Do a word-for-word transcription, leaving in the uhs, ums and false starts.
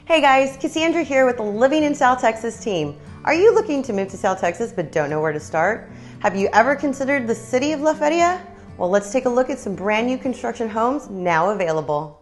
Hey guys, Cassandra here with the Living in South Texas team. Are you looking to move to South Texas but don't know where to start? Have you ever considered the city of La Feria? Well, let's take a look at some brand new construction homes now available.